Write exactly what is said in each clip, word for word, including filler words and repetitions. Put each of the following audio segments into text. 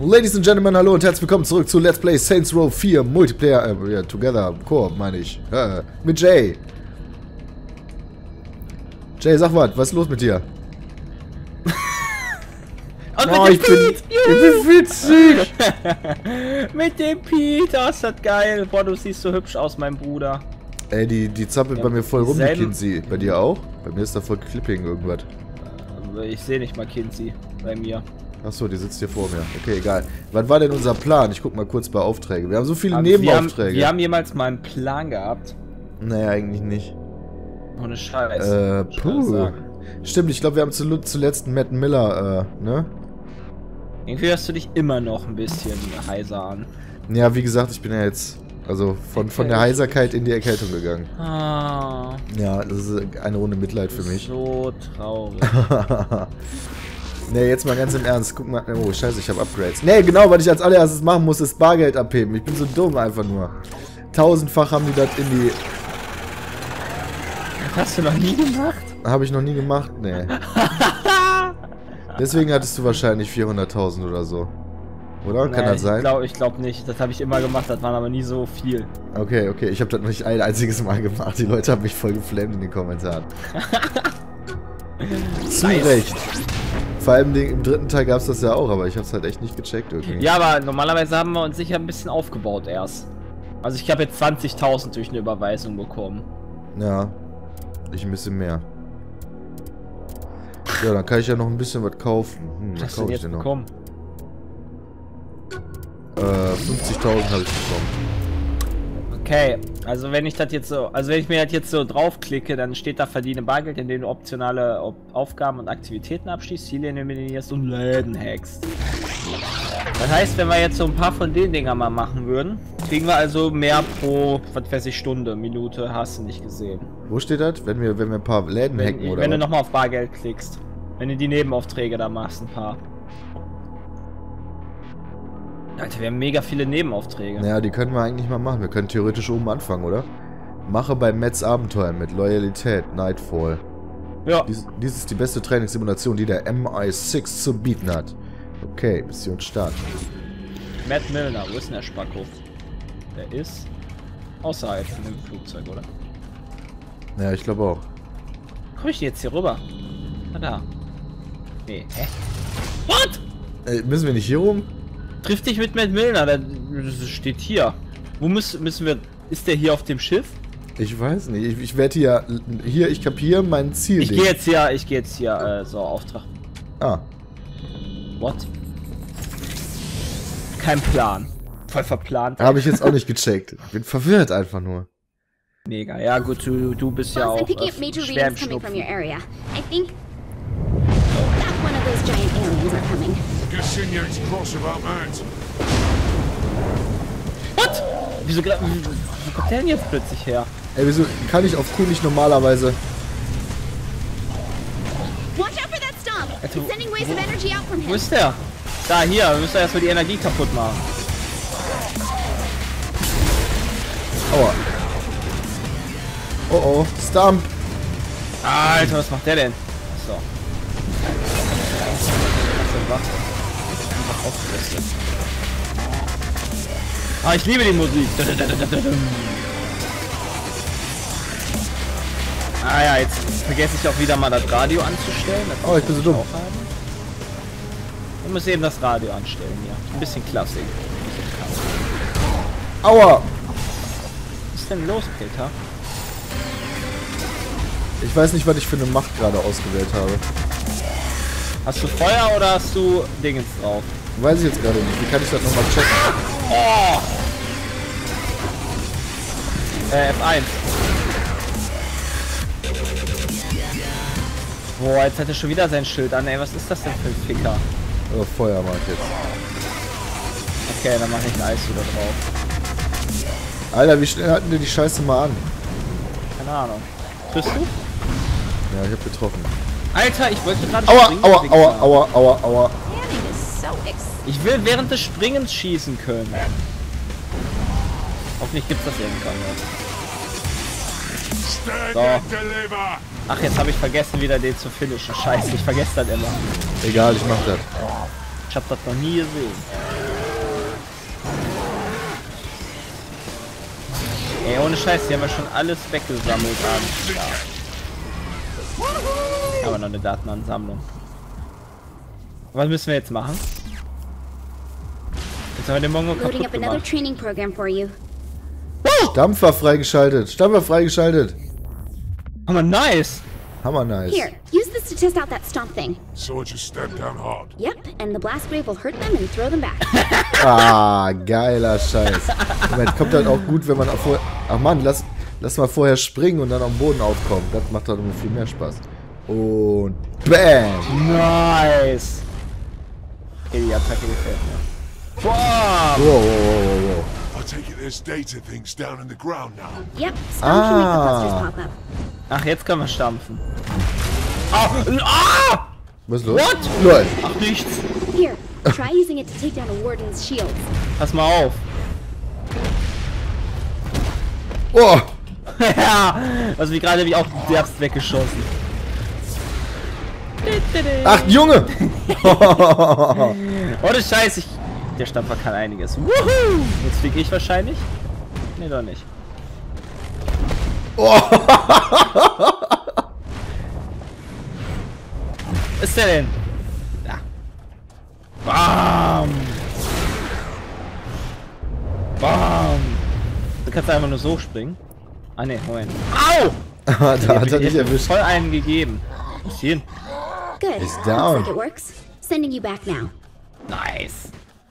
Ladies and Gentlemen, hallo und herzlich willkommen zurück zu Let's Play Saints Row vier Multiplayer, äh, yeah, Together, Koop meine ich, äh, mit Jay. Jay, sag was, was ist los mit dir? Und oh, mit ich, dem bin, Pete! ich bin witzig! Mit dem Pete, oh, ist das geil. Boah, du siehst so hübsch aus, mein Bruder. Ey, die, die zappelt ja, bei mir voll rum, die Kinsey. Bei dir auch? Bei mir ist da voll Clipping irgendwas. Ich sehe nicht mal Kinsey bei mir. Achso, die sitzt hier vor mir. Okay, egal. Was war denn unser Plan? Ich guck mal kurz bei Aufträgen. Wir haben so viele Aber Nebenaufträge. Wir haben, wir haben jemals mal einen Plan gehabt. Naja, eigentlich nicht. Ohne Scheiß. Äh, puh. Stimmt, ich glaube, wir haben zu, zuletzt Matt Miller, äh, ne? Irgendwie hörst du dich immer noch ein bisschen heiser an. Ja, wie gesagt, ich bin ja jetzt, also von, von der Heiserkeit in die Erkältung gegangen. Ah. Ja, das ist eine Runde Mitleid für mich. So traurig. Ne, jetzt mal ganz im Ernst. Guck mal. Oh, scheiße, ich habe Upgrades. Ne, genau, was ich als allererstes machen muss, ist Bargeld abheben. Ich bin so dumm einfach nur. Tausendfach haben die das in die... Das hast du noch nie gemacht? Habe ich noch nie gemacht, ne. Deswegen hattest du wahrscheinlich vierhunderttausend oder so. Oder? Kann nee, das sein? Ich glaube ich glaub nicht. Das habe ich immer gemacht, das waren aber nie so viel. Okay, okay. Ich habe das nicht ein einziges Mal gemacht. Die Leute haben mich voll geflammt in den Kommentaren. Zu nice. Recht. Vor allem den, im dritten Teil gab es das ja auch, aber ich habe es halt echt nicht gecheckt irgendwie. Ja, aber normalerweise haben wir uns sicher ein bisschen aufgebaut erst. Also ich habe jetzt zwanzigtausend durch eine Überweisung bekommen. Ja, ich ein bisschen mehr. Ja, dann kann ich ja noch ein bisschen was kaufen. Hm, was hast du kaufe ich jetzt denn noch? bekommen? Äh, fünfzigtausend habe ich bekommen. Okay, also wenn ich das jetzt so, also wenn ich mir das jetzt so draufklicke, dann steht da verdiene Bargeld, indem du optionale Op Aufgaben und Aktivitäten abschließt, Ziele eliminierst und Läden hackst. Das heißt, wenn wir jetzt so ein paar von den Dinger mal machen würden, kriegen wir also mehr pro, was weiß ich, Stunde, Minute, hast du nicht gesehen. Wo steht das? Wenn wir, wenn wir ein paar Läden Wenn, hacken, oder? wenn du was? nochmal auf Bargeld klickst. Wenn du die Nebenaufträge da machst, ein paar. Alter, wir haben mega viele Nebenaufträge. Naja, die können wir eigentlich mal machen. Wir können theoretisch oben anfangen, oder? Mache bei Mets Abenteuer mit. Loyalität, Nightfall. Ja. Dies, dies ist die beste Trainingssimulation, die der M I sechs zu bieten hat. Okay, Mission Start. Matt Milner, wo ist denn der Spacko? Der ist außerhalb von dem Flugzeug, oder? Ja, ich glaube auch. Komm ich jetzt hier rüber? Na da. Nee, hä? What? Ey, müssen wir nicht hier rum? Triff dich mit Matt Milner, der das steht hier. Wo müssen, müssen wir... Ist der hier auf dem Schiff? Ich weiß nicht. Ich, ich werde hier... Hier, ich kapiere mein Ziel. Ich gehe jetzt hier, ich gehe jetzt hier, äh, so, Auftrag. Ah. What? Kein Plan. Voll verplant. Habe ich jetzt auch nicht gecheckt. Ich bin verwirrt einfach nur. Mega. Ja gut, du, du bist ja auch äh, schwer im Schnupfen. What? Wieso, wie, wie kommt der denn jetzt plötzlich her? Ey, wieso kann ich auf Q nicht normalerweise... Alter, wo, wo ist der? Da, hier, wir müssen erstmal die Energie kaputt machen. Aua. Oh oh, Stump. Alter, was macht der denn? So. Einfach aufgerüstet. Ah, ich liebe die Musik. Ah ja, jetzt vergesse ich auch wieder mal das Radio anzustellen. Das oh, ich bin so dumm. Ich muss eben das Radio anstellen hier. Ein bisschen Klassik. Aua. Was ist denn los, Peter? Ich weiß nicht, was ich für eine Macht gerade ausgewählt habe. Hast du Feuer oder hast du Dingens drauf? Weiß ich jetzt gerade nicht. Wie kann ich das nochmal checken? Oh! Äh, F eins. Boah, jetzt hat er schon wieder sein Schild an, ey. Was ist das denn für ein Ficker? Oh, Feuer mach ich jetzt. Okay, dann mache ich ein Eis wieder drauf. Alter, wie schnell hatten wir die Scheiße mal an? Keine Ahnung. Triffst du? Ja, ich hab getroffen. Alter, ich wollte gerade Aua, springen. aua, aua, aua, aua, aua. Ich will während des Springens schießen können. Hoffentlich gibt's das irgendwann noch. So. Ach, jetzt habe ich vergessen, wieder den zu finishen. Scheiße, ich vergesse das immer. Egal, ich mach das. Ich hab das noch nie gesehen. Ey, ohne Scheiß, die haben ja schon alles weggesammelt an. Ja. Aber noch eine Datenansammlung. Was müssen wir jetzt machen? Jetzt haben wir den Mongo kaputt gemacht. Stampfer freigeschaltet. Stampfer freigeschaltet. Hammer nice. Hammer nice. Here, use this to test out that stomp thing. Soldiers step down hard. Yep, and the blast wave will hurt them and throw them back. Ah, geiler Scheiß. Moment, kommt halt auch gut, wenn man auch vorher... Ach man, lass, lass mal vorher springen und dann am Boden aufkommen. Das macht halt immer viel mehr Spaß. Und bam! Nice! Okay, die Attacke gefällt mir. Boah! Wow, wow, wow, wow. I take it there's data things down in the ground now. Yep, stomp can make the clusters Ah. pop up. Ach, jetzt können wir stampfen. Ah! Ah! Was ist los? What? Lol. Ach, nichts. Here, try using it to take down a warden's shields. Pass mal auf. Oh! Ja! Also wie gerade habe ich auch derbst weggeschossen. Ach, Junge! Ohne Scheiß, ich... Der Stampfer kann einiges. Wuhu! Jetzt fliege ich wahrscheinlich? Nee, doch nicht. Oh. Was ist der denn? Da. Bam! Bam! Du kannst einfach nur so springen. Ah ne, Moment. Au! Da hat er nicht erwischt. Voll einen gegeben. Was ist hier? Good. It's Looks down. like it works. Sending you back now. Nice.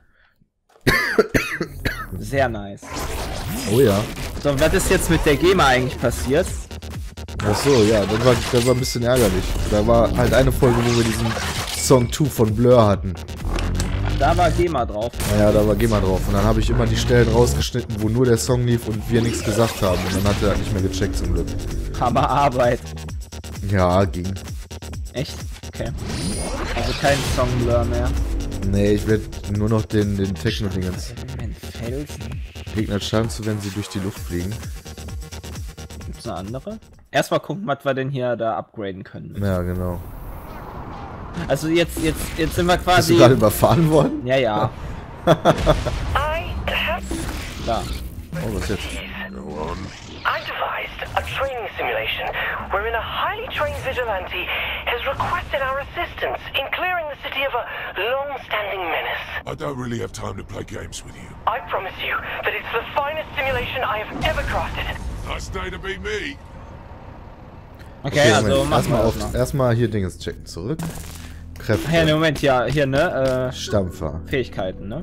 Sehr nice. Oh ja. So, was ist jetzt mit der GEMA eigentlich passiert? Ach so, ja, das war, das war ein bisschen ärgerlich. Da war halt eine Folge, wo wir diesen Song zwei von Blur hatten. Da war GEMA drauf. Naja, da war GEMA drauf. Und dann habe ich immer die Stellen rausgeschnitten, wo nur der Song lief und wir nichts gesagt haben. Und dann hat er nicht mehr gecheckt zum Glück. Aber Arbeit. Ja, ging. Echt? Okay. Also kein Songblur mehr. Nee, ich werde nur noch den, den Techno-Dingens. Ein Felsen. Gegner schaden zu, wenn sie durch die Luft fliegen. Gibt's eine andere? Erstmal gucken, was wir denn hier da upgraden können. Ja, genau. Also jetzt, jetzt, jetzt sind wir Bist quasi... du gerade überfahren worden? Ja, ja. I have Da. Oh, was jetzt? Go on. I devised a training simulation wherein a highly trained vigilante has requested our assistance in clearing the city of a long-standing menace. I don't really have time to play games with you. I promise you that it's the finest simulation I have ever crafted. Nice day to be me. Okay, also Moment. machen wir erstmal das auf, noch. erstmal hier Dingens checken. Zurück. Kräfte. Ach ja, ne, Moment, ja, hier, ne, äh, Stampfer. Fähigkeiten, ne?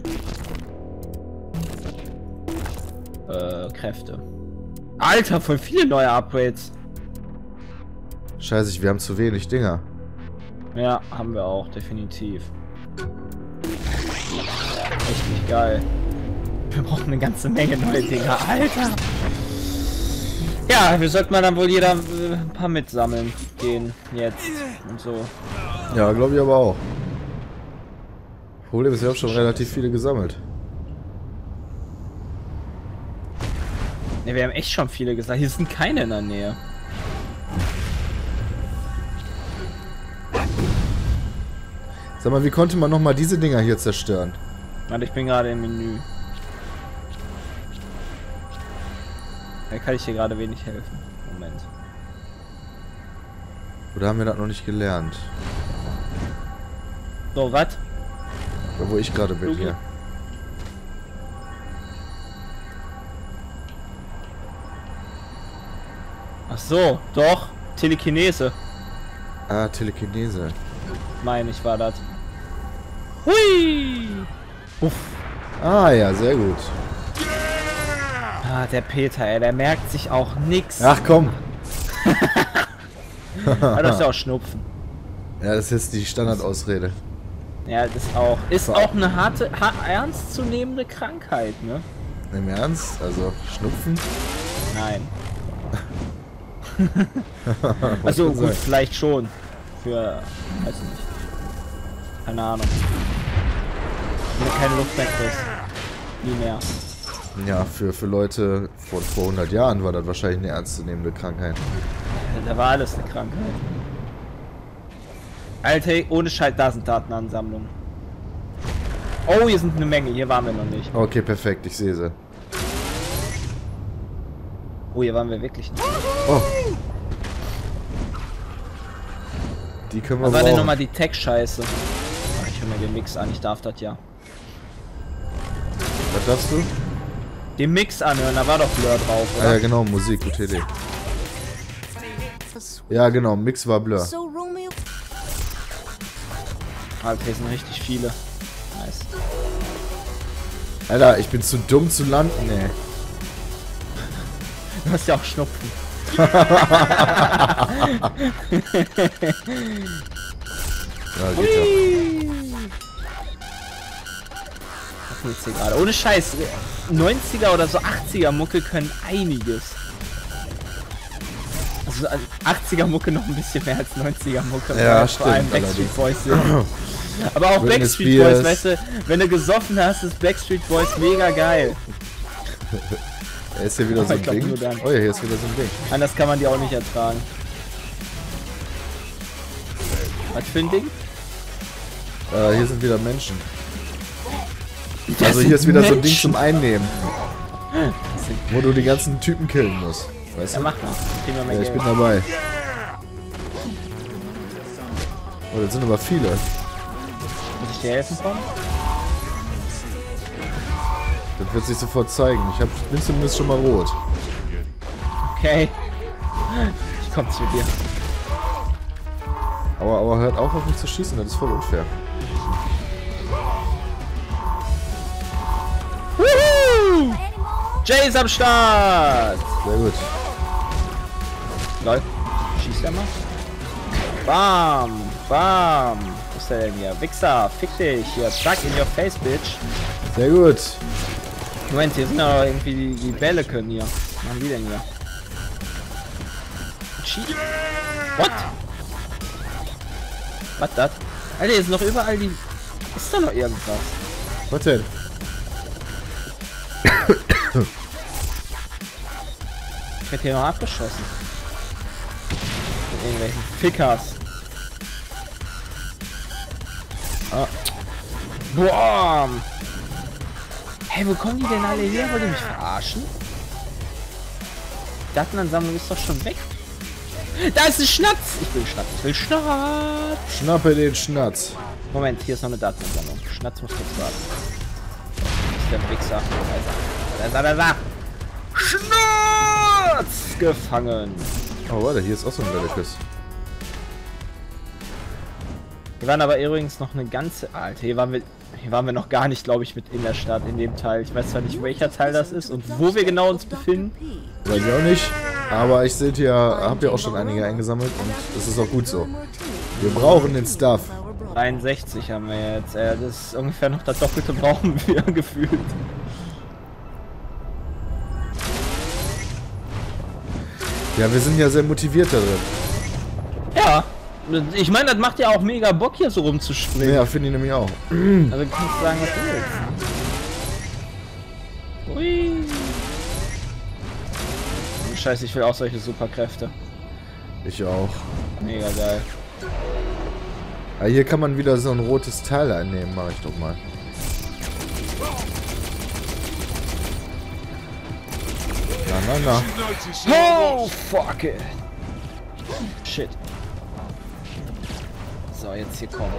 Äh, Kräfte. Alter, voll viele neue Upgrades. Scheiße, wir haben zu wenig Dinger. Ja, haben wir auch, definitiv. Echt nicht geil. Wir brauchen eine ganze Menge neue Dinger, Alter. Ja, wir sollten mal dann wohl jeder äh, ein paar mitsammeln gehen, jetzt und so. Ja, glaube ich aber auch. Problem ist, wir haben schon relativ viele gesammelt. Ne, wir haben echt schon viele gesagt. Hier sind keine in der Nähe. Sag mal, wie konnte man nochmal diese Dinger hier zerstören? Warte, ich bin gerade im Menü. Da kann ich dir gerade wenig helfen. Moment. Oder haben wir das noch nicht gelernt? So, was? Da wo ich gerade bin, Lugi. hier. Ach so, doch. Telekinese. Ah, Telekinese. Meine ich war das. Hui! Uff. Ah ja, sehr gut. Ah, der Peter, ey, der merkt sich auch nix. Ach komm. Ah, das ist ja auch Schnupfen. Ja, das ist jetzt die Standardausrede. Ja, das auch. Ist auch eine harte, ha ernstzunehmende Krankheit, ne? Im Ernst? Also, Schnupfen? Nein. Also gut, vielleicht schon. Für, weiß ich nicht. Keine Ahnung. Wenn du keine Luft mehr kriegst. Nie mehr. Ja, für, für Leute von vor hundert Jahren war das wahrscheinlich eine ernstzunehmende Krankheit. Da war alles eine Krankheit. Alter, ohne Scheiß, da sind Datenansammlungen. Oh, hier sind eine Menge, hier waren wir noch nicht. Okay, perfekt, ich sehe sie. Oh, hier waren wir wirklich nicht. Oh. Die können wir Was war denn brauchen. nochmal die Tech-Scheiße? Ach, ich höre mir den Mix an, ich darf das ja. Was darfst du? Den Mix anhören, da war doch Blur drauf, Ah oder? ja, genau, Musik, gute Idee. Ja, genau, Mix war Blur. So Romeo. Ah, okay, sind richtig viele. Nice. Alter, ich bin zu dumm zu landen, ey. Du hast ja auch Schnupfen. Ja, geht ja. Was ist jetzt hier gerade? Ohne Scheiß. neunziger oder so achtziger Mucke können einiges. Also achtziger Mucke noch ein bisschen mehr als neunziger Mucke. Ja, weil vor allem stimmt, Backstreet Boys sind. Aber auch Britney Backstreet Spears. Boys, weißt du, wenn du gesoffen hast, ist Backstreet Boys mega geil. Er ist hier wieder Aber so ich ein glaub Ding. nur dann. Oh ja, hier ist wieder so ein Ding. Anders kann man die auch nicht ertragen. Was für ein Ding? Äh, hier sind wieder Menschen. Das Also sind hier ist wieder so ein Ding Menschen. zum Einnehmen. Wo du die ganzen Typen killen musst. Weißt Ja, du? mach mal. Kriegen wir mehr Ja, ich Geld. bin dabei. Oh, das sind aber viele. Muss ich dir helfen, Tom? Das wird sich sofort zeigen. Ich hab, bin zumindest schon mal rot. Okay. Ich komm zu dir. Aber, aber hört auf, auf mich zu schießen, das ist voll unfair. Woohoo! Jay ist am Start! Sehr gut. Lol. Schießt er mal? Bam! Bam! Was ist der denn hier? Wichser! Fick dich! Hier, zack, in your face, bitch! Sehr gut. Moment, hier sind aber irgendwie die, die Bälle können hier. Was machen die denn hier? Cheat? What? Was das? Alter, hier sind noch überall die... Ist da noch irgendwas? Was denn? Ich werde hier noch abgeschossen. Mit irgendwelchen Fickers. Ah. Boah! Hey, wo kommen die denn alle her? Wollt ihr mich verarschen? Die Datenansammlung ist doch schon weg. Da ist ein Schnatz! Ich will Schnatz. Ich will Schnatz! Schnappe den Schnatz. Moment, hier ist noch eine Datenansammlung. Schnatz muss kurz warten. Das ist der Wichser. Da ist er, da ist er, da ist er. Schnatz! Gefangen. Oh, warte, hier ist auch so ein Relikus. Wir waren aber übrigens noch eine ganze... Alter, hier waren wir... Hier waren wir noch gar nicht, glaube ich, mit in der Stadt, in dem Teil. Ich weiß zwar nicht, welcher Teil das ist und wo wir genau uns befinden. Weiß ich auch nicht. Aber ich seht ja, hab ja auch schon einige eingesammelt und das ist auch gut so. Wir brauchen den Stuff. dreiundsechzig haben wir jetzt. Äh, das ist ungefähr noch das Doppelte brauchen wir gefühlt. Ja, wir sind ja sehr motiviert darin. Ja. Ich meine, das macht ja auch mega Bock, hier so rumzuspringen. Ja, finde ich nämlich auch. Also du kannst sagen, was du willst. Ui. Scheiße, ich will auch solche Superkräfte. Ich auch. Mega geil. Ah, hier kann man wieder so ein rotes Teil einnehmen, mache ich doch mal. Na, na, na. Notice your Oh, loss. fuck it. Shit. So, jetzt hier kommt.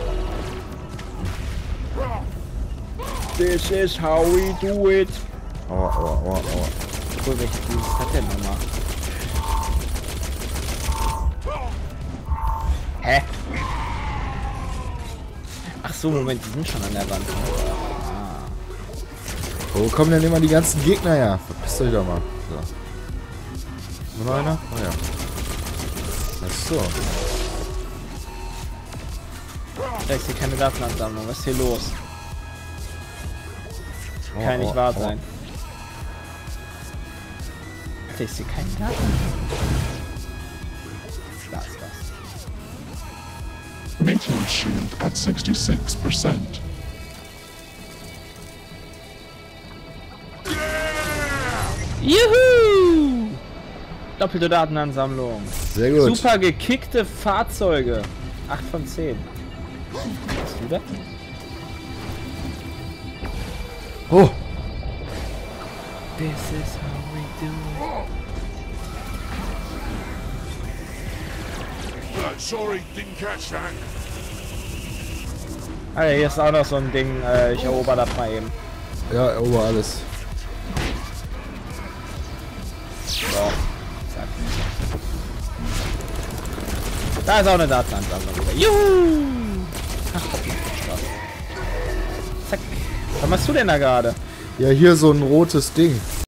This is how we do it. Aua, aua, aua, aua. Obwohl, welche Teams hat der nochmal? Hä? Ach so, Moment, die sind schon an der Wand. Wo kommen denn immer die ganzen Gegner her? Verpisst euch doch mal. So. Nur noch einer? Oh ja. Ach so. Da ist hier keine Datenansammlung. Was ist hier los? Oh, Kann nicht oh, wahr oh. sein. Da ist hier kein Daten. Da ist was. Maintenance shield at sixty-six percent. Juhu! Doppelte Datenansammlung. Sehr gut. Super gekickte Fahrzeuge. acht von zehn. Hast du das? Oh, This is how we do sorry, didn't catch that. Ah, ja, hier ist auch noch so ein Ding. Äh, ich erober das mal eben. Ja, erober alles. So. Zack. Da ist auch eine Dartsansammlung wieder. Juhu! Ach, das macht Spaß. Zack. Was machst du denn da gerade? Ja, hier so ein rotes Ding.